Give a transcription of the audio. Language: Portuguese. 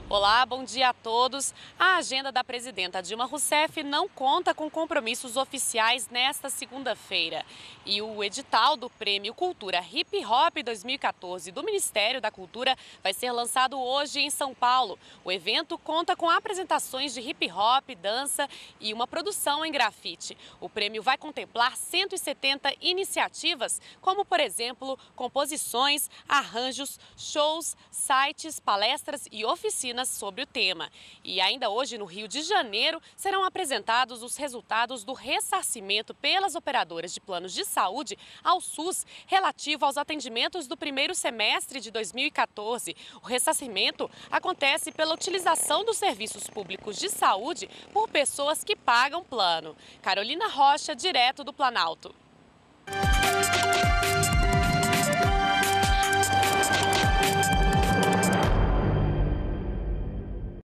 Olá, bom dia a todos. A agenda da presidenta Dilma Rousseff não conta com compromissos oficiais nesta segunda-feira. E o edital do Prêmio Cultura Hip Hop 2014 do Ministério da Cultura vai ser lançado hoje em São Paulo. O evento conta com apresentações de hip hop, dança e uma produção em grafite. O prêmio vai contemplar 170 iniciativas, como, por exemplo, composições, arranjos, shows, sites, palestras e oficinas sobre o tema. E ainda hoje, no Rio de Janeiro, serão apresentados os resultados do ressarcimento pelas operadoras de planos de saúde ao SUS relativo aos atendimentos do primeiro semestre de 2014. O ressarcimento acontece pela utilização dos serviços públicos de saúde por pessoas que pagam plano. Carolina Rocha, direto do Planalto.